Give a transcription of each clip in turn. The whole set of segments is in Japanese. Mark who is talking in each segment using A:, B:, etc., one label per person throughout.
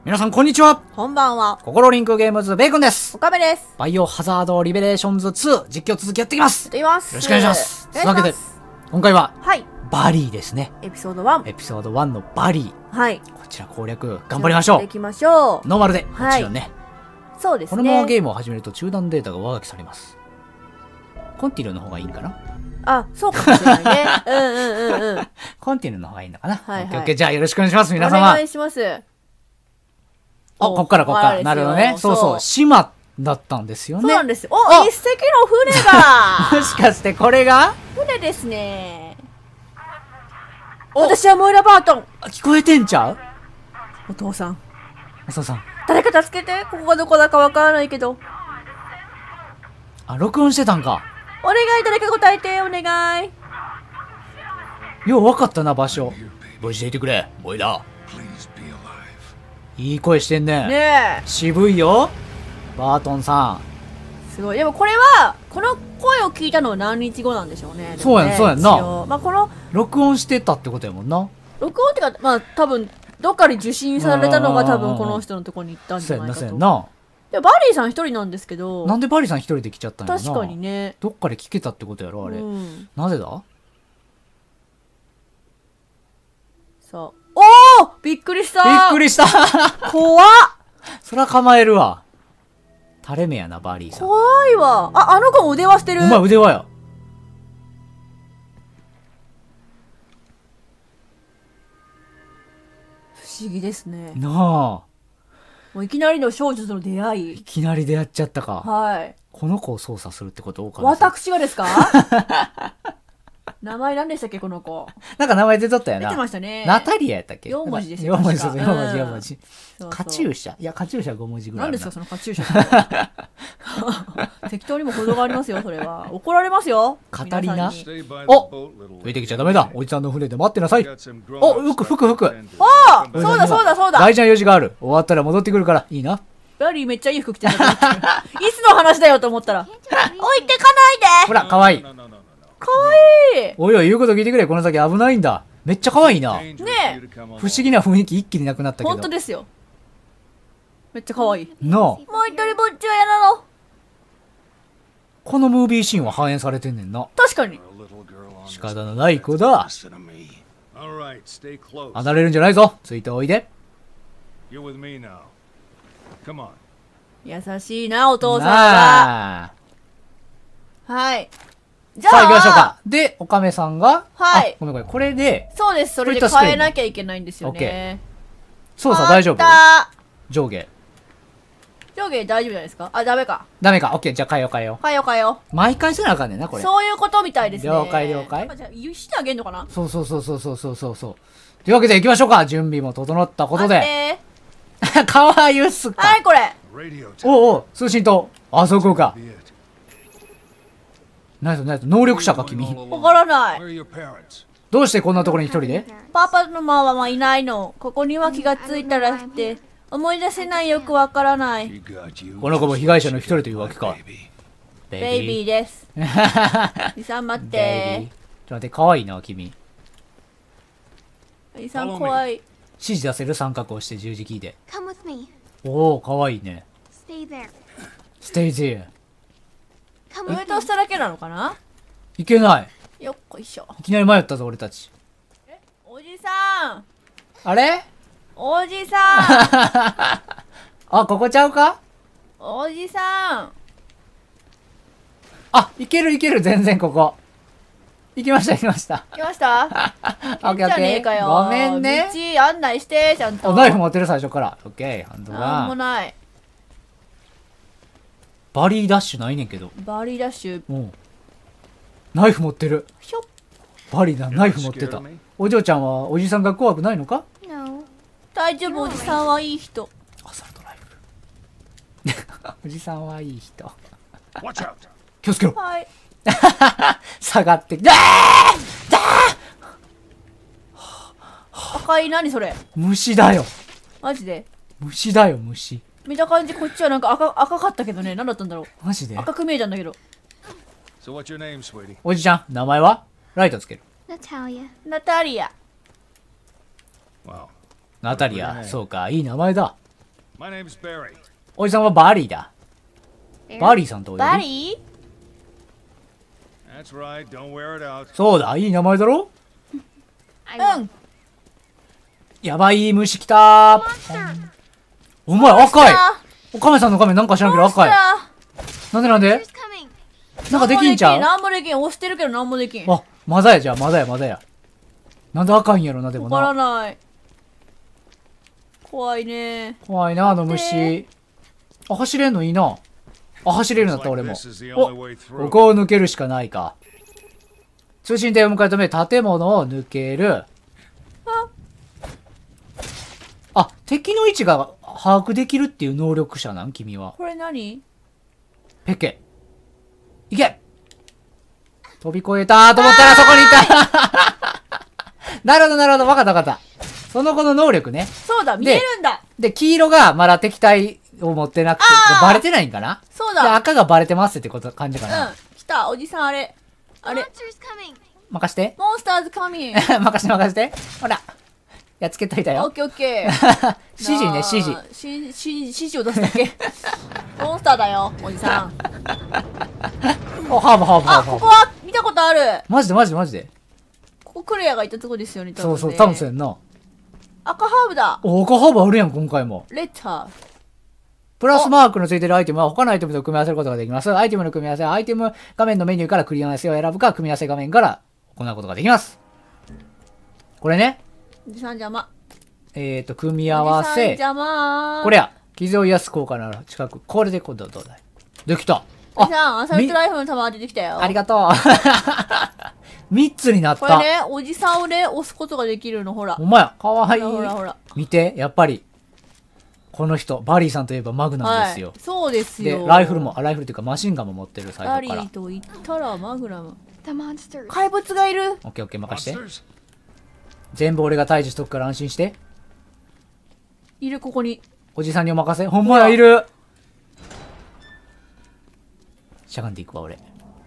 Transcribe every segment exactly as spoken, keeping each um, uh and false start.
A: 皆さんこんにちは。
B: こんばんは。
A: ココロリンクゲームズベーコンです。
B: 岡部です。
A: バイオハザードリベレーションズツー実況続きやっていきます。
B: やっています。
A: よろしくお願いします。というわけで、今回は、
B: はい。
A: バリーですね。
B: エピソードワン。
A: エピソードワンのバリー。
B: はい。
A: こちら攻略頑張りましょう。
B: 行きましょう。
A: ノーマルで、もちろんね。
B: そうですね。
A: このままゲームを始めると中断データが上書きされます。コンティヌの方がいいんかな。
B: あ、そうかもしれないね。うんうんうんうん。
A: コンティヌの方がいいのかな。
B: はいはい。
A: オッケーオッケー。じゃあよろしくお願いします、皆様。
B: お願いします。
A: あ、こっからこっから。なるほどね。そうそう。島だったんですよね。
B: そうなんです。お、一隻の船が
A: もしかしてこれが
B: 船ですね。私はモイラバートン。
A: 聞こえてんちゃう？
B: お父さん。
A: お父さん。
B: 誰か助けて。ここがどこだかわからないけど。
A: あ、録音してたんか。
B: お願い、誰か答えて、お願い。
A: よう分かったな、場所。無事でいてくれ、おいら。いい声してんね。
B: ねえ。
A: 渋いよ、バートンさん。
B: すごい。でもこれは、この声を聞いたのは何日後なんでしょうね。
A: そうやん、そうやんな。
B: まあこの、
A: 録音してたってことやもんな。
B: 録音ってか、まあ多分、どっかで受信されたのが多分この人のところに行ったんじゃないかと。そうやんな、そうやんな。でバリーさん一人なんですけど。
A: なんでバリーさん一人で来ちゃったんやろな。
B: 確かにね。
A: どっかで聞けたってことやろ、あれ。うん、なぜだ？
B: さあ。おおびっくりした
A: びっくりした
B: 怖っ
A: そら構えるわ。垂れ目やな、バリーさん。
B: 怖いわ。あ、あの子腕輪してる。
A: お前腕輪や。
B: 不思議ですね。
A: なあ。
B: もういきなりの少女との出会い。
A: いきなり出会っちゃったか。
B: はい。
A: この子を操作するってこと？
B: 私がですか名前何でしたっけこの子。
A: なんか名前出とったよな。
B: 出てましたね。
A: ナタリアやったっけ？
B: よん文字ですよ。
A: よん文字、そうそう、よん文字、よん文字。カチューシャ？いや、カチューシャご文字ぐらい。
B: 何ですかそのカチューシャ。適当にも程がありますよ、それは。怒られますよ。
A: カタリナ？お！浮いてきちゃダメだ。おじさんの船で待ってなさい。お、服、服、服。
B: ああそうだそうだそうだ。
A: 大事な用事がある。終わったら戻ってくるから、いいな。
B: バリーめっちゃいい服着てる。いつの話だよと思ったら。置いてかないで。
A: ほら、かわいい。
B: かわいい。
A: おいおい、言うこと聞いてくれ。この先危ないんだ。めっちゃかわいいな。
B: ねえ。
A: 不思議な雰囲気一気になくなったけど。
B: 本当ですよ。めっちゃかわいい。
A: なあ。もう
B: 一人ぼっちは嫌なの。
A: このムービーシーンは反映されてんねんな。
B: 確かに。
A: 仕方のない子だ。離れるんじゃないぞ。ついておいで。
B: 優しいな、お父さんが。はい。
A: じゃあ、さあ行きましょうか。で、おかめさんが、
B: はい。
A: ごめんごめん、これで、
B: そうです、それで変えなきゃいけないんですよね。
A: 操作大丈夫？上下。
B: 上下大丈夫じゃないですか？あ、ダメか。
A: ダメか。オッケー、じゃあ変えよう変えよう。
B: 変えよう変えよ
A: う。毎回せなあかんねんな、これ。
B: そういうことみたいですね。
A: 了解了解。
B: じゃあ、許してあげんのかな？
A: そうそうそうそうそうそうそう。というわけで行きましょうか。準備も整ったことで。かわゆっすか。
B: はい、これ。
A: おうおう、通信塔。あそこか。ナイスナイス、能力者か君。
B: わからない。
A: どうしてこんなところに一人で？
B: パパのママはいないの。ここには気がついたらして思い出せない、よくわからない。
A: この子も被害者の一人というわけか。
B: ベイビーです。イさん待って。
A: ちょっと待って、かわいいな君。
B: イさん怖い。
A: 指示出せる？三角をして十字キーで。おお、かわいいね。Stay there。
B: 上と下だけなのかな？
A: いけない。
B: よっこいしょ。
A: いきなり迷ったぞ俺たち。
B: え、おじさん。
A: あれ？
B: おじさん。
A: あ、ここちゃうか？
B: おじさん。
A: あ、いけるいける、全然ここ。行きました行きました。
B: 行きました？
A: オッケーオッケー。ごめんね。
B: 道案内してちゃんと。
A: ナイフ持ってる最初から。オッケー、ハンドガン。
B: なんもない。
A: バリーダッシュないねんけど。
B: バリーダッシュ。
A: うん。ナイフ持ってる。
B: ひょっ。
A: バリーだ、ナイフ持ってた。お嬢ちゃんはおじさんが怖くないのか？
B: 大丈夫、おじさんはいい人。
A: アサルトライフル。おじさんはいい人。気をつけろ。
B: はい。
A: 下がってきて。
B: 赤い、何それ？
A: 虫だよ。
B: マジで？
A: 虫だよ、虫。
B: 見た感じこっちはなんか赤赤かったけどね、何だったんだろう。
A: マジで？
B: 赤く見えたんだけど。
A: おじちゃん、名前は？ライトつける。
B: ナタリア。ナタリア。
A: ナタリア、そうか、いい名前だ。 おじさんはバリーだ。バリーさんとお呼び。
B: バリ
C: ー
A: そうだ、いい名前だろ。
B: うん。
A: やばい虫来たー。お前赤い。おカメさんの画面なんか知らんけど赤い。なんでなんでなんかできんちゃう。
B: なんもできん。押してるけどなんもできん。
A: あ、まだやじゃあ、まだやまだや。なんで赤いんやろな、でもな。
B: わからない。怖いね。
A: 怖いな、あの虫。あ、走れんのいいな。あ、走れるんだった俺も。お、ここを抜けるしかないか。通信艇を迎えるため建物を抜ける。
B: あ、
A: あ、敵の位置が把握できるっていう能力者なん君は。
B: これ何？
A: ペッケ。いけ！飛び越えたと思ったらそこにいたなるほどなるほど、わかったわかった。その子の能力ね。
B: そうだ、見えるんだ。
A: で、黄色がまだ敵対を持ってなくて、バレてないんかな。
B: そうだ。
A: で、赤がバレてますってこと感じかな。
B: うん。来た、おじさんあれ。あれ。
A: 任して。
B: モンスターズカミン。
A: 任して任して。ほら。やっつけといたよ。
B: オッケーオッケー。
A: 指示ね、指示。
B: 指示、指示を出すだけ。モンスターだよ、おじさん。
A: お、ハーブハーブハー
B: あ、
A: ブ。
B: ここは見たことある。
A: マジでマジでマジで。
B: ここクレアがいたとこですよね、多分ね。
A: そうそう、多分そうやんな。
B: 赤ハーブだ。
A: お、赤ハーブあるやん、今回も。
B: レッター。
A: プラスマークのついてるアイテムは他のアイテムと組み合わせることができます。アイテムの組み合わせはアイテム画面のメニューからクリアなせを選ぶか、組み合わせ画面から行うことができます。これね。
B: おじさん邪魔。
A: えっと、組み合わせ。
B: 邪魔。
A: これや。傷を癒す効果のある近く。これで今度どうだい？できた。
B: おじさん、アサルトライフルの弾出てきたよ。
A: ありがとう。みっつになった。
B: これね、おじさんをね、押すことができるの、ほら。
A: ほんまや。かわいい。
B: ほらほら。
A: 見て、やっぱり。この人、バリーさんといえばマグナムですよ。
B: はい、そうですよ。
A: で、ライフルも、あ、ライフルっていうかマシンガンも持ってるサイドから。
B: バリーと言ったらマグナム。怪物がいる。
A: オッケーオッケー、任して。全部俺が退治しとくから安心して。
B: いる、ここに。
A: おじさんにお任せ。ほんまや、いる。しゃがんでいくわ、俺。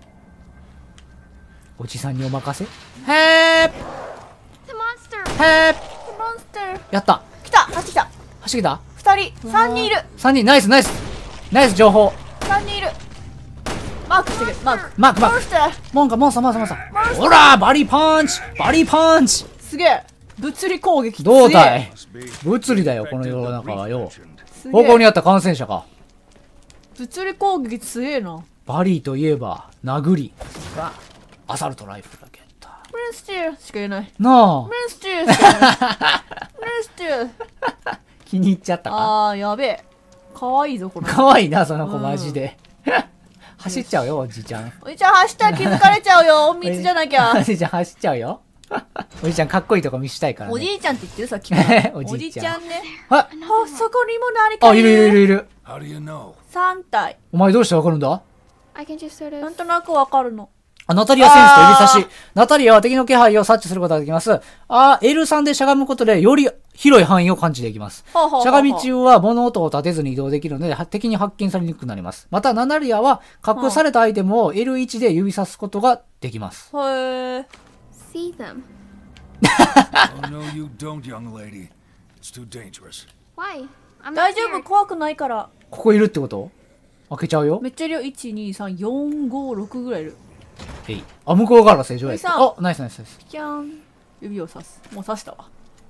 A: おじさんにお任せ。へーへーやった。
B: 来た、走ってきた。
A: 走ってきた。
B: 二人、三人いる。
A: 三人、ナイスナイスナイス情報。
B: 三人いる。マークしてる、マーク。
A: マークマーク。モンか、モンさん、モンさん、モンさん。ほら、バリパンチバリパンチ
B: すげえ。物理攻撃。
A: どうだい？物理だよ、この世の中はよ。方向にあった感染者か。
B: 物理攻撃強えな。
A: バリーといえば、殴り。アサルトライフルだけど。
B: プレスチューしか言えない。
A: なあ。
B: プレスチューしか言えない。プレスチュー。
A: 気に入っちゃったか。
B: あー、やべえ。かわいいぞ、この子。
A: かわいいな、その子、マジで。走っちゃうよ、おじちゃん。
B: おじちゃん走ったら気づかれちゃうよ。隠密じゃなきゃ。
A: おじちゃん走っちゃうよ。おじちゃんかっこいいとこ見したいからね。
B: おじいちゃんって言ってるさっきから。
A: おじいちゃん。
B: おじちゃんね。
A: あ、
B: あ、そこにも何か
A: いる。あ、いるいるいるいる。
B: 三体。
A: お前どうしてわかるんだ？
B: なんとなくわかるの。
A: あ、ナタリアセンスと指差し。ナタリアは敵の気配を察知することができます。あ、エルさん でしゃがむことでより広い範囲を感知できます。
B: ほうほうほうほう。
A: しゃがみ中は物音を立てずに移動できるので、敵に発見されにくくなります。また、ナタリアは隠されたアイテムを エルワン で指さすことができます。
B: へー。
D: See them.
C: Oh no, you don't, young lady. It's too dangerous.
D: Why? I'm
B: 大
D: not
B: 丈夫、
D: scared.
B: 怖くないから。
A: ここいるってこと？開けちゃうよ。
B: めっちゃいるよ。いち、に、さん、よん、ご、ろくぐらいいる。
A: えい。あ、向こうから正常や。
B: さん
A: あ、ナイスナイスナイス。
B: じゃん。指を刺す。もう刺したわ。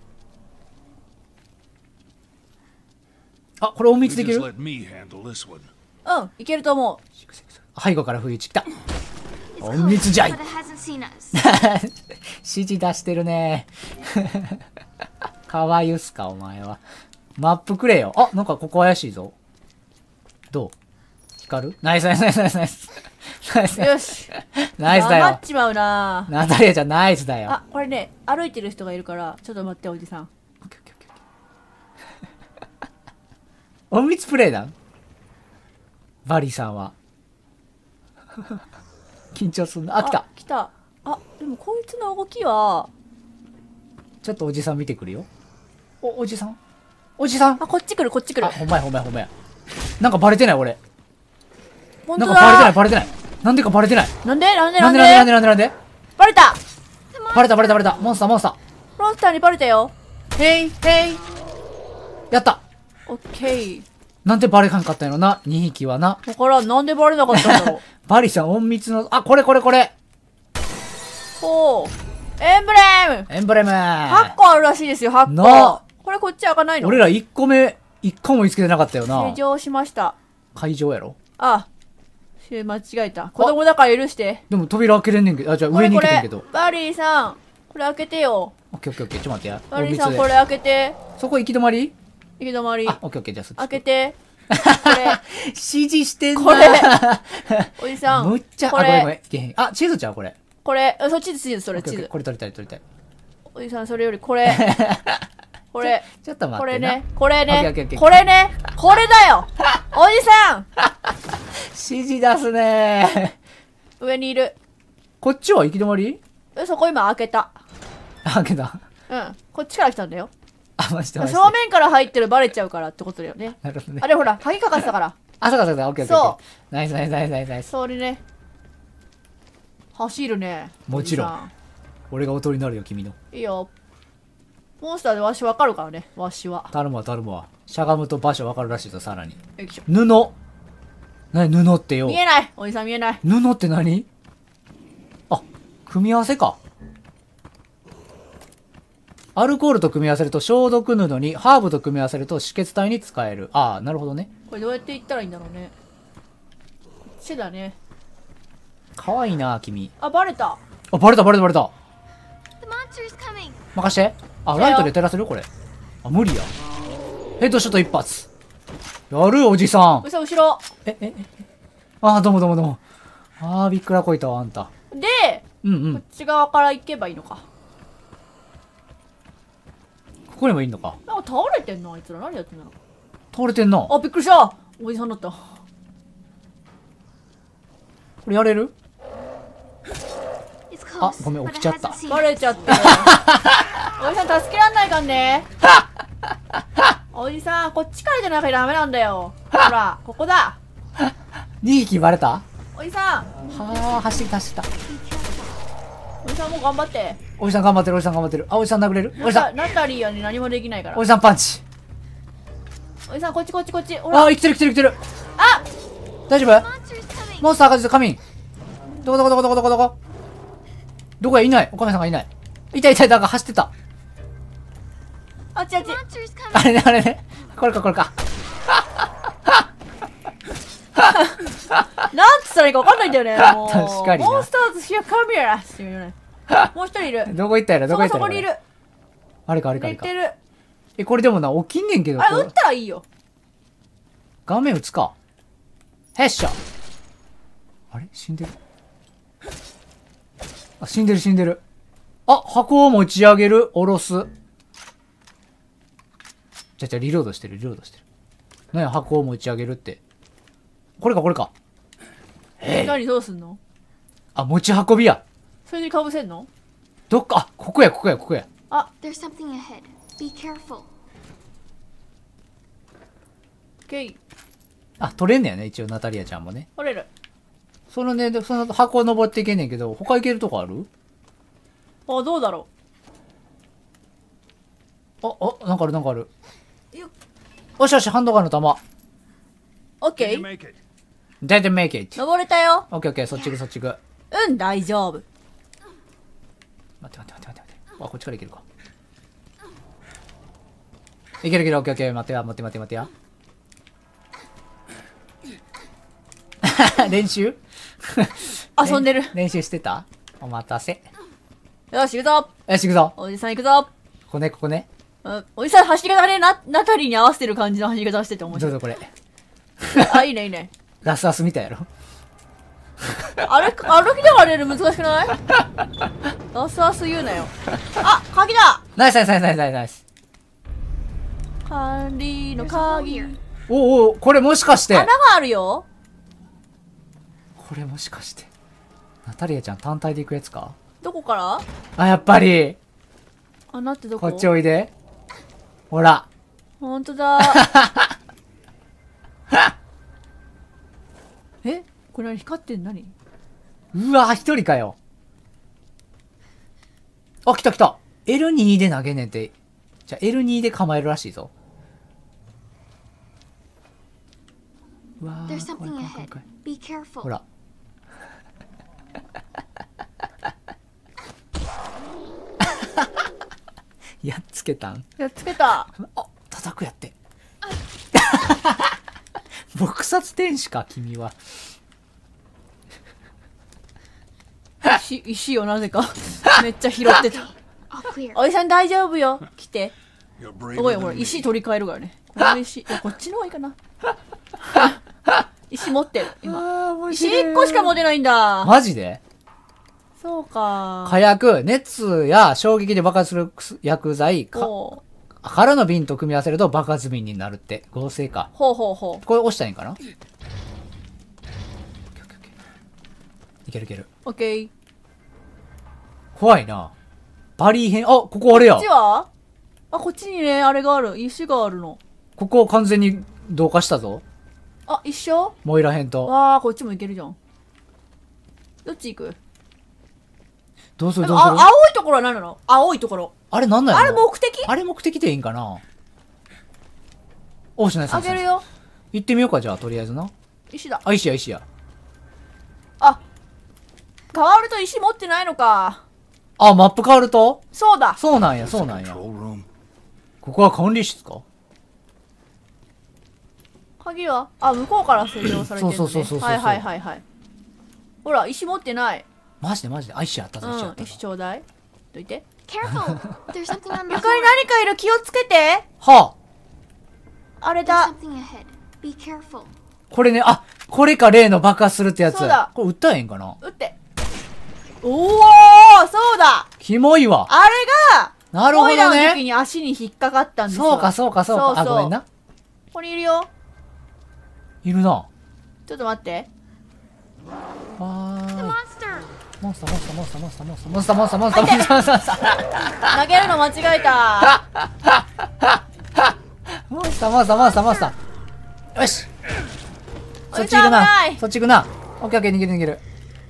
A: あ、これ隠密
C: You
A: でき
C: just
A: る？
C: let me handle this one.
B: うん、いけると思う。
A: 背後から不意打ち来た。
D: It's
A: 隠密じゃい
D: close, but it hasn't seen us.
A: 指示出してるね。かわゆすか、お前は。マップくれよ。あ、なんかここ怪しいぞ。どう？光る？ナイスナイスナイスナイスナイス。ナイス
B: よし。
A: ナイスだよ
B: 黙っ。ちまうな。
A: ナタリアちゃんナイスだよ。
B: あ、これね、歩いてる人がいるから、ちょっと待って、おじさん。
A: 隠密プレイだんバリーさんは。緊張するな。あ、来た。
B: 来た。あ、でもこいつの動きは、
A: ちょっとおじさん見てくるよ。お、おじさんおじさん
B: あ、こっち来る、こっち来る
A: あ、。ほんまやほんまやほんまや。なんかバレてない俺。
B: ほ
A: なんかバレてないバレてない。なんでかバレてない。
B: なんでなんで
A: な
B: なんんで
A: でなんでなんでなんでなんで
B: バレた。
A: バレたバレたバレた。モンスターモンスター。
B: モンスターにバレたよ。
A: へいへい。やった。
B: オッケー。
A: なんでバレかんかったんやろな、にひきはな。
B: だからん、なんでバレなかったんだろう。
A: バリさん隠密の、あ、これこれこれ
B: ほう。エンブレム
A: エンブレム
B: はっこあるらしいですよ、はっこ。
A: な
B: これこっち開かないの？
A: 俺らいっこめ、いっこも見つけてなかったよな
B: 施。錠しました。
A: 会場やろ。
B: あ、間違えた。子供だから許して。
A: でも扉開けれんねんけど、あ、じゃあ上に
B: これこれ
A: 行けてんけど。
B: バリーさん、これ開けてよ。
A: オッケーオッケーオッケー、ちょっと待ってや。
B: バリーさん、
A: 隠密で
B: これ開けて。
A: そこ行き止まり
B: 行き止まり。
A: あ、オッケーオッケー、じゃあそっち。
B: 開けて。これ、
A: 指示してんな
B: これおじさん。
A: むっちゃ、あ、
B: こ
A: ごめんごめん。
B: れ、
A: いけへん。あ、地図ちゃうこれ。
B: これ、あそっちで地図、それ地図。
A: オッケーオッケーこれ取りたい取りたい。
B: おじさん、それよりこれ。これ、
A: ちょっと待ってな。
B: これね、これ
A: オッケーオッケーオッケ
B: ね、
A: ー
B: これね、これだよおじさん
A: 指示出すねー。
B: 上にいる。
A: こっちは行き止まり
B: えそこ今開けた。
A: あ、開けた。
B: うん。こっちから来たんだよ。
A: あ、マジでマジで。
B: 正面から入ってるバレちゃうからってことだよね。
A: なるほどね
B: あ。れほら、鍵かかってたから。
A: あ、そうかそうか、オッケーオッケーオッ
B: そ
A: ケー。ナイスナイスナイスナイスナイス。
B: それね。走るね。
A: もちろん
B: おじさ
A: 俺がおとりになるよ、君の。
B: いいよ。モンスターでわしわかるからね、わしは。
A: 頼むわ、頼むわ。しゃがむと場所わかるらしいぞ、さらに。
B: よいしょ。
A: 布。なに、布ってよ。
B: 見えないおじさん見えない。
A: 布って何？あ、組み合わせか。アルコールと組み合わせると消毒布に、ハーブと組み合わせると止血体に使える。ああ、なるほどね。
B: これどうやって行ったらいいんだろうね。こっちだね。
A: かわいいな、君。
B: あ、バレた。
A: あ、バレたバレたバレた。
D: The monster's coming.
A: 任して。あ、ライトで照らせるこれ。あ、無理や。ヘッドショット一発。やるおじさん
B: お。じさん後ろ。
A: え、え、え、あー、どうもどうもどうも。あー、びっくらこいたわ、あんた。
B: で、
A: うんうん。
B: こっち側から行けばいいのか。
A: ここにもいんのか。
B: なんか倒れてんのあいつら。何やってんだろう。
A: 倒れてんな。こ
B: あ、びっくりしたおじさんだった。
A: れやれる？
D: It's
A: あ、
D: close.
A: ごめん、
D: but
A: 起
D: it
A: きちゃった。
D: hasn't seen
B: バ
D: us.
B: レちゃってる。おじさん助けらんないかんね。おじさん、こっちからじゃなきゃダメなんだよ。ほら、ここだ。
A: にひきバレた？
B: おじさん、
A: はあ、走った走った。
B: おじさんもう頑張って。
A: おじさん頑張ってる、おじさん頑張ってる。あ、おじさん殴れる？おじさん、
B: ナタリーはね、何もできないから。
A: おじさんパンチ。
B: おじさん、こっちこっちこっち。ほら。
A: あー、生きてる生きてる生きてる。
B: あ
A: 大丈夫？
D: Monster's coming.
A: モンスターが出て仮眠。どこどこどこどこどこどこどこやいない。おかめさんがいない。いたいたいた、なんか走ってた。
B: あっちあっち。
D: Monster's
A: あ
D: coming.
A: れね、あれね。これかこれか。
B: なんつったらいいか分かんないんだよね。もう
A: 確かにな
B: モンスターズヒアカメラって言うよね。もう一人いる。
A: どこ行ったやろど
B: そ
A: こ行ったやろ
B: こそこにいる。
A: あれかあれかあれか
B: 寝て。る。
A: え、これでもな、起きんねんけど。
B: あれ、
A: これ
B: 撃ったらいいよ。
A: 画面打つか。ヘッショ。あれ死んでる。あ、死んでる死んでる。あ、箱を持ち上げる。下ろす。じゃじゃリロードしてるリロードしてる。なんや、箱を持ち上げるって。これかこれか。
B: 何どうすんの？
A: あ、持ち運びや。
B: それにかぶせんの？
A: どっか、あ、ここやここやここや。
B: あ、
D: There's something ahead. Be careful.
B: オッケー。
A: あ、取れんねやね、一応ナタリアちゃんもね。
B: 取れる。
A: そのね、でその箱を登っていけんねんけど、他行けるとこある？
B: あ、どうだろ
A: あ、あ、なんかあるなんかある。
B: う。よっ。
A: よしよし、ハンドガンの弾。
B: オッケ
C: Did you
B: ー。
C: make it?
A: Didn't make it.
B: 登れたよ。
A: オッケーオッケー、そっち行くそっち行く。
B: うん、大丈夫。
A: 待って待って待って待って待って。あ、こっちから行けるか。いけるいける、オッケーオッケー、待ってや、待って待って待ってや。練習
B: 遊んでる。
A: 練習してた？お待たせ。
B: よし、行くぞ。
A: よし、行くぞ。
B: おじさん行くぞ。
A: ここね、ここね。
B: うんおじさん走り方ね、な、ナタリーに合わせてる感じの走り方してて面白い。
A: どうぞこれ。
B: あ、いいね、いいね。
A: ラスアスみたいやろ。
B: 歩く、歩きながら出るの難しくない？ラスアス言うなよ。あ、鍵だ。
A: ナイスナイスナイスナイスナイスナイス。
B: 管理の
D: There's a hole
B: 鍵。
D: here.
A: おお、これもしかして
B: 穴があるよ。
A: これもしかしてナタリアちゃん単体で行くやつか？
B: どこから？
A: あ、やっぱり
B: 穴ってどこ？
A: こっちおいで。ほら。
B: ほんとだ。えこれ何光ってんの？何？
A: うわ、一人かよ。あ、来た来た。エルツー で投げねんて。じゃあ エルツー で構えるらしいぞ。
D: There's something ahead. Be careful.
A: ほら。やっつけたん。
B: やっつけた。
A: あ、叩くやって。撲殺天使か、君は。
B: 石、石をなぜか。めっちゃ拾ってた。
D: All clear.
B: おじさん大丈夫よ。来て。
C: You're
B: すごい、
C: braver
B: ほら、
C: than me.
B: 石取り替えるからね。この石、いや、こっちの方がいいかな。石持ってる、今。
A: あー、面
B: 石
A: 白い
B: いっこしか持てないんだ。
A: マジで？
B: そうか。
A: 火薬、熱や衝撃で爆発する薬剤か
B: ほう。
A: からの瓶と組み合わせると爆発瓶になるって。合成か。
B: ほうほうほう。
A: これ押したらいいんかな？いけるいける。
B: オッケー。
A: 怖いな。バリー編、あ、ここあれや
B: こっち。はあ、こっちにね、あれがある。石があるの。
A: ここ完全に同化したぞ。
B: あ、一緒
A: モイラ編と。
B: わあ、こっちもいけるじゃん。どっち行く？
A: どうする
B: でもあ、
A: どうする？
B: 青いところは何なの？青いところ。
A: あれなんなんやろ？
B: あれ目的？
A: あれ目的でいいんかな？おしないさん
B: あげるよ。
A: 行ってみようか、じゃあ、とりあえずな。
B: 石だ。
A: あ、石や、石や。
B: あ、変わると石持ってないのか。
A: あ、マップ変わると？
B: そうだ。
A: そうなんや、そうなんや。
C: Control room.
A: ここは管理室か？
B: 鍵はあ、向こうから施錠されてるのね。
A: そうそうそうそうそう
B: はいはいはいはい。ほら、石持ってない。
A: マジでマジで。あ、石あったぞ、石あっ
B: うん、
A: たぞ
B: 石。ちょうだい。どいて。
D: Careful. There's something on the
B: 床に
D: floor.
B: 何かいる、気をつけて。
A: はあ、
B: あれ
D: There's
B: だ。
D: something ahead. Be careful.
A: これね、あ、これか例の爆発するってやつ。
B: そうだ
A: これ撃ったらええんかな？
B: 撃って。おお、そうだ。
A: キモいわ。
B: あれが、
A: なるほ
B: オイラ
A: どね。
B: の時に足に引っかかったんですよ。
A: そうか、そうか、そうか。あ、
B: そうそう
A: ごめんな。
B: ここにいるよ。
A: いるな。
B: ちょっと待って。
A: わ
D: The
A: ーい。
D: monster.
A: モンスター、モンスター、モンスター、モンスター、モンスター、モンスター、モンスター、モンスター、モンスター、モンスター、モンスター、モンスター。
B: 投げるの間違えた。
A: モンスター、モンスター、モンスター、モンスター。よし。そっち行く
B: おじさん危な。
A: ないそっち行くな。オッケーオッケー、逃げる逃げる。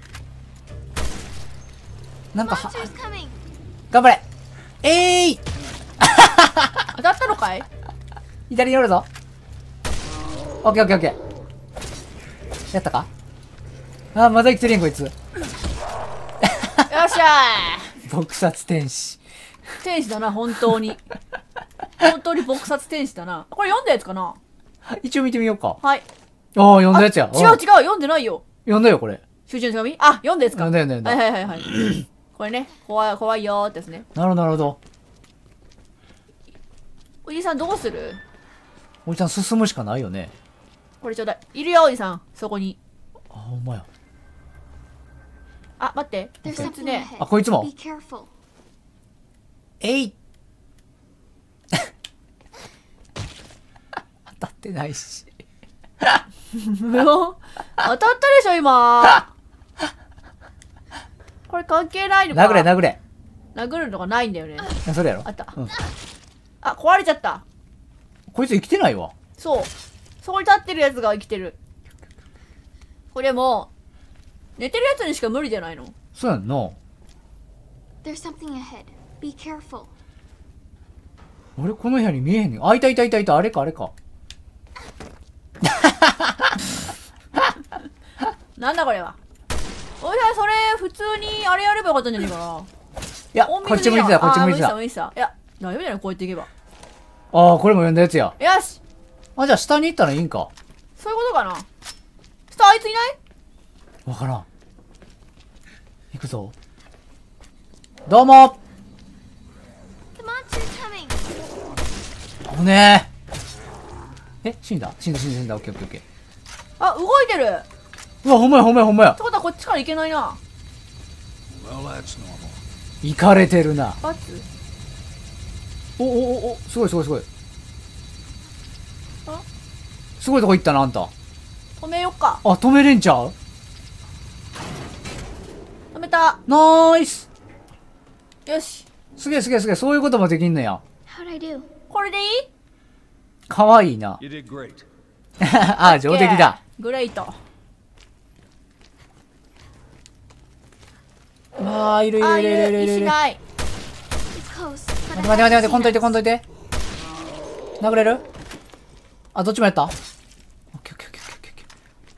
A: なんかは、
D: Monster's coming.
A: 頑張れ。えい、
B: 当たったのかい？
A: 左におるぞ。オッケーオッケーオッケー。やったか？あー、まだ生きてるやん、こいつ。
B: よっしゃ
A: 撲殺天使。
B: ー。天使だな、本当に。本当に撲殺天使だな。これ読んだやつかな？
A: 一応見てみようか。
B: はい。
A: ああ、読んだやつや。うん
B: 違う違う、読んでないよ。
A: 読んだよ、これ。
B: 集中の手紙あ、読んだやつか。
A: 読んだ読んだ読んだ
B: はいはいはいはい。これね、怖い、怖いよーってやつね。
A: なるほど、なるほど。
B: おじさんどうする？
A: おじさん進むしかないよね。
B: これちょうだい。いるよ、おじさん。そこに。
A: あ、ほんまや。
B: あ、待って。
D: There's
B: こいつ
D: something
B: ね。
D: ahead.
A: あ、こいつも
D: Be。careful.
A: えい当たってないし。
B: 当たったでしょ、今。これ関係ないのか。
A: 殴れ、殴れ。
B: 殴るのがないんだよね。
A: それやろ
B: あった。
A: うん。
B: あ、壊れちゃった。
A: こいつ生きてないわ。
B: そう。そこに立ってるやつが生きてる。これもう、寝てるやつにしか無理じゃないの。
A: そうやんな。
D: There's something ahead. Be careful.
A: 俺この部屋に見えへんねん。あ、いたいたいたいた。あれか、あれか。
B: なんだこれは。おいさん、それ、普通に、あれやればよかったんじゃねえかな。
A: いや、
B: コンビ
A: こっち向いてた、こっち向いてた。
B: あー、向いてた。いや、大丈夫じゃないこうやっていけば。
A: ああ、これも読んだやつや。
B: よし
A: あ、じゃあ下に行ったらいいんか。
B: そういうことかな。下あいついない？
A: わからん。行くぞ。どうも
D: The monster's coming.
A: 危ねえ。え、死んだ死んだ死んだ死んだ。オッケーオッケーオッケ
B: あ、動いてる。っ
A: ー。うわ、ほんまやほんまやほんまや
B: て。ことはこっちから行けないな。
C: Well, that's normal.
A: 行かれてるな。
B: バツ？
A: おおおお、すごいすごいすごい。
B: あ、
A: すごいとこ行ったな、あんた。
B: 止めよっか。
A: あ、止めれんちゃう？
B: 止めた。
A: ナーイス。
B: よし。
A: すげえすげえすげえ。そういうこともできんのや。
D: How'd I do?
B: これでいい？
A: かわいいな。
C: You did great.
A: あ、上出来だ。
B: グレイト。
A: ああ、いるい
B: あ、
A: るい
B: いる。
A: るいるいるいる。待
B: 石ない。
D: It's close.
A: って
D: But
A: 待って待って待って、こんといて
D: I
A: こんといて。殴れる？あ、どっちもやった？オッケーオッケーオッケーオッケーオッケー。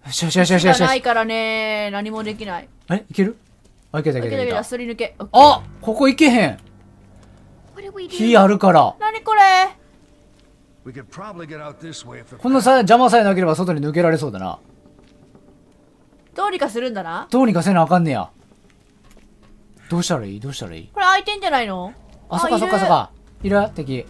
A: よしよしよしよしよしよし。
B: がないからね、何もできない。
A: え、いける？あ、いけたいけたいけた。
B: すり抜け。
A: あ、ここいけへん。
D: What do we do?
A: 火あるから。
B: なにこれ？
C: We could probably get out this way if the
A: このさ邪魔さえなければ外に抜けられそうだな。
B: どうにかするんだな。
A: どうにかせなあかんねや。どうしたらいい？どうしたらいい？
B: これ開いてんじゃないの？
A: あ、そっかそっかそっか。いる？敵。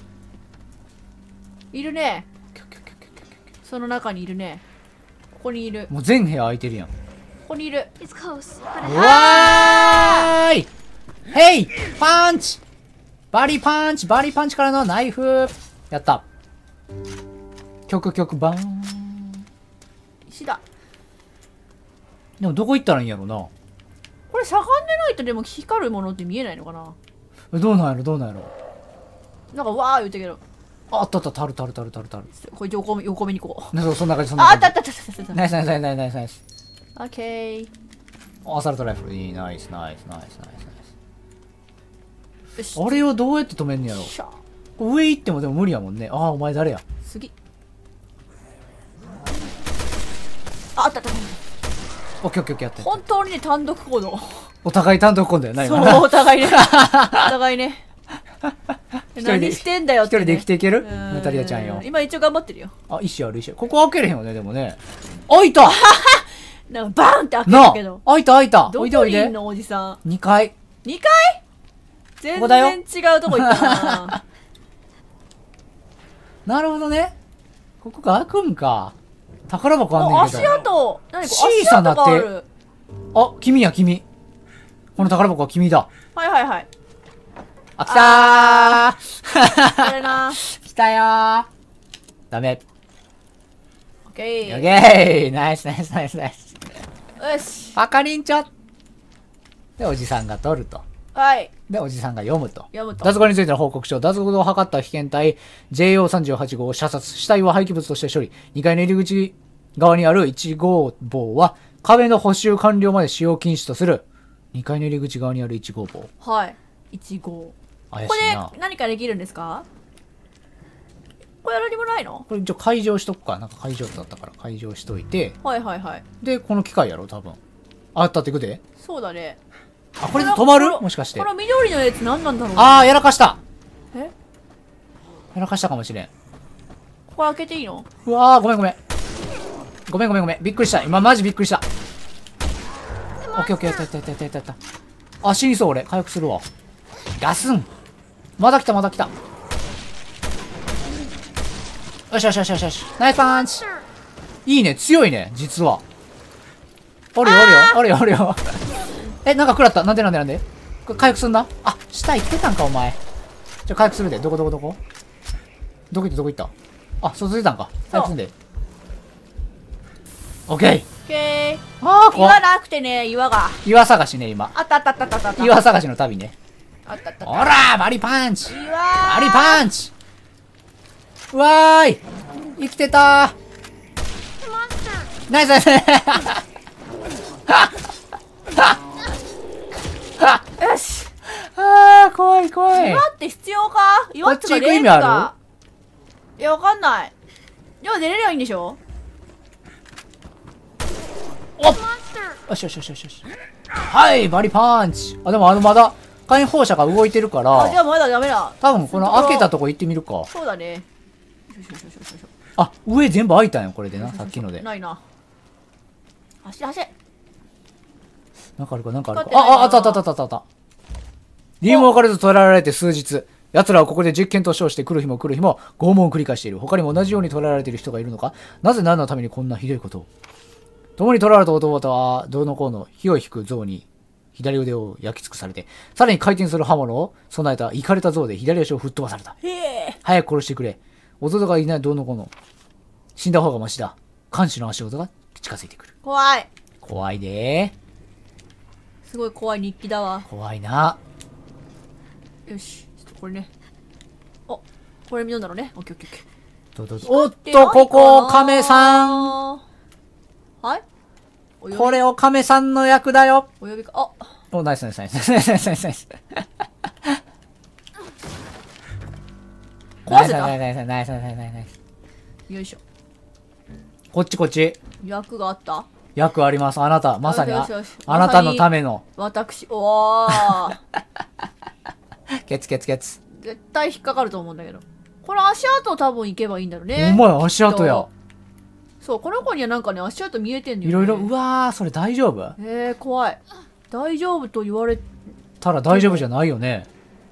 B: いるね。その中にいるね。ここにいる。
A: もう全部屋空いてるやん。
B: ここにいる。
D: It's close, but
A: う
D: I
A: わーい。ヘイパンチバリパンチバリパンチからのナイフやった。曲曲バーン。
B: 石だ。
A: でもどこ行ったらいいんやろな。
B: これしゃがんでないとでも光るものって見えないのかな。
A: どうなんやろどうなんやろ。
B: なんかわー言ったけど。
A: あ、あったあった、タルタルタルタルタル。
B: これ横目横目に行こう。
A: ね、そう、そんな感じ、そんな
B: あ、あ
A: 感じ。
B: ったあったあったあったあった。
A: ナイスナイスナイスナイスナイスナイス。
B: オッケー。
A: アサルトライフル、いい、ナイスナイスナイスナイスナイ
B: よし。
A: ス。あれをどうやって止めんねやろ。
B: しゃ
A: 上行ってもでも無理やもんね。ああ、お前誰や。
B: 次。あ、あったあった。
A: オッケーオッケーオッケーやって。
B: 本当にね、単独行動。
A: お互い単独込んだよな、
B: そう、
A: 今。
B: お互いね。お互いね。
A: 一人で
B: 何してんだよって、ね。
A: 一人で生きていける
B: うん
A: メタリアちゃんよ。
B: 今一応頑張ってるよ。
A: あ、石ある石ある。ここ開けれへんよね、でもね。あ、いた
B: なんかバーンって開け
A: な
B: たけど。
A: あ、開いた開いた。
B: どこ
A: おいでおいで。
B: にいんのおじさん。
A: にかい。
B: にかい全
A: ここだよ
B: 然違うとこ行ったな。
A: なるほどね。ここが開くんか。宝箱あんね
B: あ、
A: んけど。
B: 足跡何これ
A: 小さな手
B: 足跡がある。
A: あ、君や君。この宝箱は君だ。
B: はいはいはい。
A: あ、来たー
B: これな。
A: 来たよーダメ。
B: オッケ
A: オッ
B: ー。
A: ケーナイスナイスナイスナイス。
B: よし。
A: パカリンチョで、おじさんが取ると。
B: はい。
A: で、おじさんが読むと。
B: 読むと。
A: 脱獄についての報告書。脱獄を図った被験体 ジェイオーさんじゅうはち 号を射殺。死体は廃棄物として処理。にかいの入り口側にあるいち号房は壁の補修完了まで使用禁止とする。にかいの入り口側にあるいち号房。
B: はい。いち号。
A: 怪
B: ここ
A: しいな。
B: で何かできるんですか？これ何もないの？
A: これ一応解錠しとくか。なんか解錠だったから解錠しといて。
B: はいはいはい。
A: で、この機械やろ、多分。あったってくで。
B: そうだね。
A: あ、これで止ま
B: この
A: るもしかして
B: こ。の緑のやつ何なんだろう。
A: あー、やらかした
B: え？
A: やらかしたかもしれん。
B: ここ開けていいの？
A: うわー、ごめんごめん。ごめんごめんごめん。びっくりした。今マジびっくりした。オッケーオッケー、やったやったやったやったやった。あ、死にそう俺。回復するわ。ガスンまだ来たまだ来た。よしよしよしよしよし。ナイスパンチいいね、強いね、実は。おるよおるよおるよおるよ。え、なんか食らった。なんでなんでなんでこれ回復すんな。あ、下行ってたんか、お前。じゃ、回復するで。どこどこどこどこ行ったどこ行ったあ、外出たんか。回復すんで。オッケー。
B: オッケー。
A: あー、怖
B: 岩
A: っ。
B: なくてね、岩が。
A: 岩探しね、今。
B: あったあったあったあったあった。
A: 岩探しの旅ね。
B: あったあったあっ
A: ほらーバリパンチ
B: た。岩
A: バリパンチうわーい生きてたーナイスナイス
B: よし。
A: あー、怖い怖い。
B: 岩って必要か？岩って
A: こっち行く意味ある？
B: いや、わかんない。岩出れりゃいいんでしょ？
A: おっよしよしよしよしよし。はいバリパンチあ、でもあのまだ火炎放射が動いてるか
B: あ、じゃ
A: ら、
B: あまだダメだ。
A: 多分この開けたとこ行ってみるか。
B: そうだね。よしよしよしよしよし。
A: あ、上全部開いたんよ、これでな、さっきので。
B: ないな。走れ走れ。
A: なんかあるか、なんかあるか。
B: 光ってないな
A: あ、あ、あったあったあったあったあった。理由も分からず捕らえられて数日。奴らはここで実験と称して来る日も来る日も拷問を繰り返している。他にも同じように捕らえられている人がいるのか？なぜ何のためにこんなひどいことを？共に捕らえられた男は、どうのこうの火を引く像に左腕を焼き尽くされて、さらに回転する刃物を備えたイカれた像で左足を吹っ飛ばされた。
B: へえ。
A: 早く殺してくれ。弟がいないどうのこうの。死んだ方がマシだ。監視の足音が近づいてくる。
B: 怖い。
A: 怖いでー。
B: すごい怖い日記だわ。
A: 怖いな。
B: よし。ちょっとこれね。お、これ見たんだろうね。オッケーオッケーオッケー。
A: どうどうぞおっと、ここ、亀さん。
B: ん。はいお呼び
A: これを亀さんの役だよ。
B: お呼びか。あ、
A: お、ナイスナイスナイスナイスナイスナイスナイスナイス。
B: 壊せた
A: ナイスナイスナイスナイスナイスナイス。
B: よいしょ。
A: こっちこっち。
B: 役があった。
A: 役あります。あなた、まさにあ
B: よしよしよし
A: あなたのための。
B: 私、おー。
A: ケツケツケツ。
B: 絶対引っかかると思うんだけど。この足跡多分行けばいいんだろうね。
A: お前足跡や。
B: そう、この子にはなんかね、足跡見えてんのよ、ね。
A: いろいろ、うわー、それ大丈夫？
B: えー、怖い。大丈夫と言われ
A: たら大丈夫じゃないよね。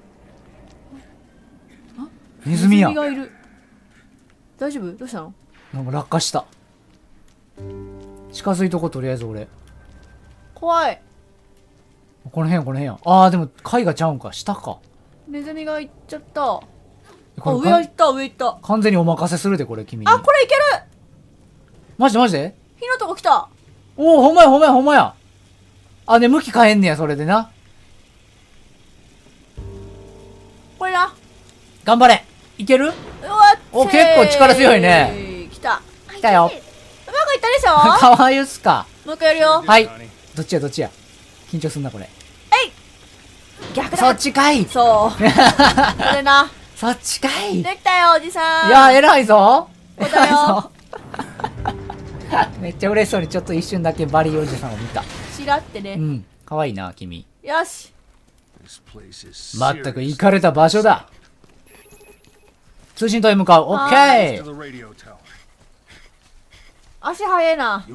A: ネズミやん。
B: ネズミがいる。大丈夫？どうしたの？
A: なんか落下した。近づいとこ、とりあえず俺。
B: 怖い。
A: この辺この辺や。あー、でも貝がちゃうんか。下か。
B: ネズミが行っちゃった。あ、
A: これ
B: 上行った、上行った。
A: 完全にお任せするで、これ、君に。
B: あ、これいける！
A: マジでマジで？
B: 火のとこ来た。
A: おお、ほんまやほんまやほんまや。あ、ね、向き変えんねや、それでな。
B: これな。
A: 頑張れ。いける？
B: うわっ
A: お、結構力強いね。
B: 来た。
A: 来たよ。
B: うまくいったでしょ？
A: かわゆすか。
B: もう一回やるよ。
A: はい。どっちやどっちや。緊張すんな、これ。
B: 逆だ。
A: そっちかい。
B: そう。これな。
A: そっちかい。
B: できたよ、おじさん。
A: いや、偉いぞ。
B: そうだよ。
A: めっちゃ嬉しそうにちょっと一瞬だけバリーおじさんを見た。
B: しらってね。
A: うん。かわいいな、君。
B: よし。
A: まったく行かれた場所だ。通信塔へ向かう。オッケー。
B: 足早いな。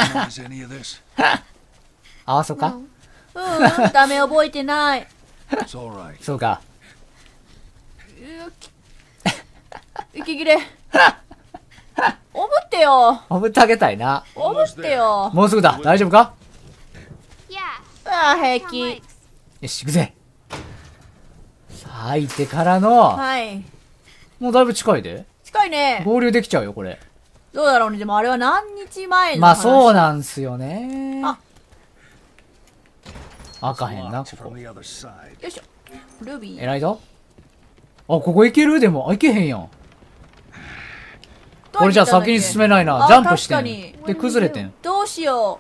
A: あ、そっか。
B: うん、うん、ダメ覚えてない。
A: そうか。
B: 息切れ。おぶってよ。
A: おぶってあげたいな。
B: おぶってよ。
A: もうすぐだ。大丈夫か？
D: Yeah.
B: ああ、平気。
A: よし、行くぜ。さあ、入ってからの、
B: はい。
A: もうだいぶ近いで。
B: 近いね。
A: 合流できちゃうよ、これ。
B: どうだろうね。でもあれは何日前の話。
A: まあ、そうなんすよね。
B: あ、
A: 開かへんな、ここ。
B: よいしょ。ルビー。
A: 偉いぞ。あ、ここ行ける？でも、あ、行けへんやん。これじゃあ先に進めないな。ジャンプしてん。で、崩れてん。
B: どうしよ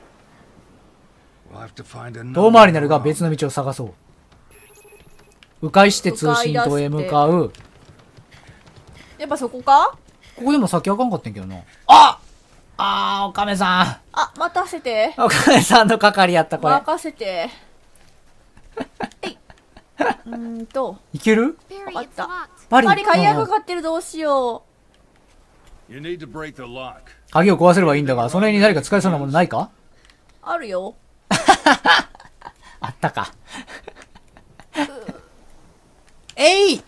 A: 遠回りになるが別の道を探そう。迂回して通信塔へ向かう。
B: う。やっぱそこか？
A: ここでも先あかんかったんけどな。ああー、おかめさ
B: あ、待たせて。
A: ん。おかめさんの係やった、これ。
B: 任せて。えい。うーんと。
A: いける？
D: Barry,
B: What
D: it's
B: the-
D: locked.
A: バリ
B: パリ鍵がか
A: うん
B: かってる。どうしよ
A: 鍵を壊せればいいんだが、その辺に誰か使えそうなものないか？
B: う。あるよ。
A: あったか。えい
B: イ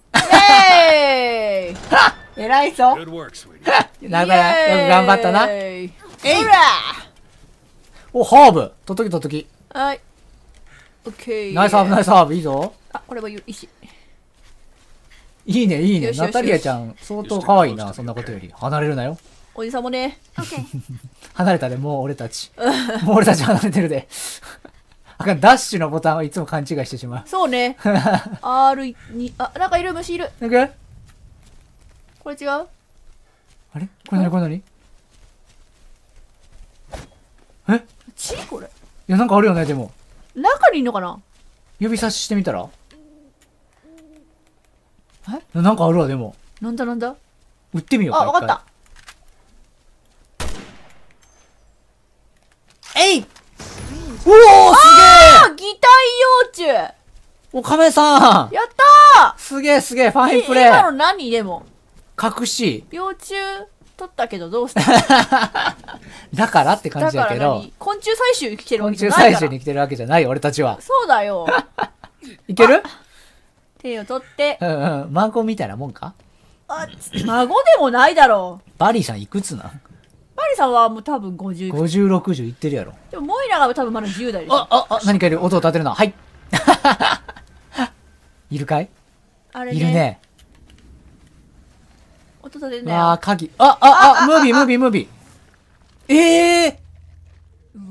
B: ェーイ。
A: 偉いぞ。なかなかよく頑張ったな。
B: えい。
A: えい
B: ほら。
A: お、ハーブ。とっときとっとき。
B: はい。オッケー。
A: ナイスハーブ、ナイスハーブ。いいぞ。
B: あ、これは石。
A: いいね、いいね。
B: よしよしよし
A: ナタリアちゃん、相当可愛いな、そんなことより。離れるなよ。
B: おじさんもね。
D: Okay.
A: 離れたで、もう俺たち。もう俺たち離れてるで。あかん、ダッシュのボタンをいつも勘違いしてしまう。
B: そうね。アールに、あ、なんかいる、虫いる。
A: なんか
B: これ違う？
A: あれこれ何これ何い
B: ちこれ。
A: や、なんかあるよね、でも。
B: 中にいんのかな？
A: 指差ししてみたらえなんかあるわ、でも。
B: なんだなんだ？
A: 撃ってみようか。
B: あ、わかった。
A: えいおー、す
B: あ、擬態幼虫。
A: げえおかめさん
B: やった
A: すげえすげえ、ファ
B: ー。
A: インプレ
B: 今の
A: イ
B: 何でも。
A: 隠し。
B: 幼虫取ったけどどうした？
A: だからって感
B: だ
A: じだけど
B: から何、昆虫採集来てるわ
A: 昆
B: けじゃないから。
A: 虫採集に来てるわけじゃないよ、俺たちは。
B: そうだよ。
A: いける？
B: 手を取って。
A: うんうん。マンゴーみたいなもんか？
B: あ、孫でもないだろう。
A: バリーさんいくつなん
B: マリさんはもう多分ごじゅう。
A: ごじゅう、ろくじゅういってるやろ。
B: でもモイラが多分まだじゅう代でしょ。
A: あ、あ、あ、何かいる。音を立てるな。はい。いるかい？
B: あれね。
A: いるね。
B: 音立てんなよ。
A: わあ、鍵。あ、あ、あ、ムービー、ムービー、ムービー。ええー、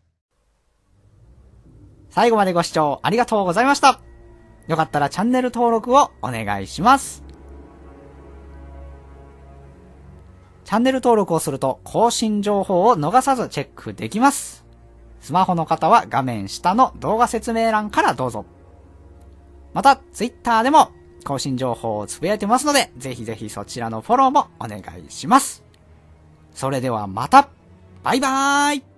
A: 最後までご視聴ありがとうございました。よかったらチャンネル登録をお願いします。チャンネル登録をすると更新情報を逃さずチェックできます。スマホの方は画面下の動画説明欄からどうぞ。また、Twitter でも更新情報をつぶやいてますので、ぜひぜひそちらのフォローもお願いします。 それではまたバイバーイ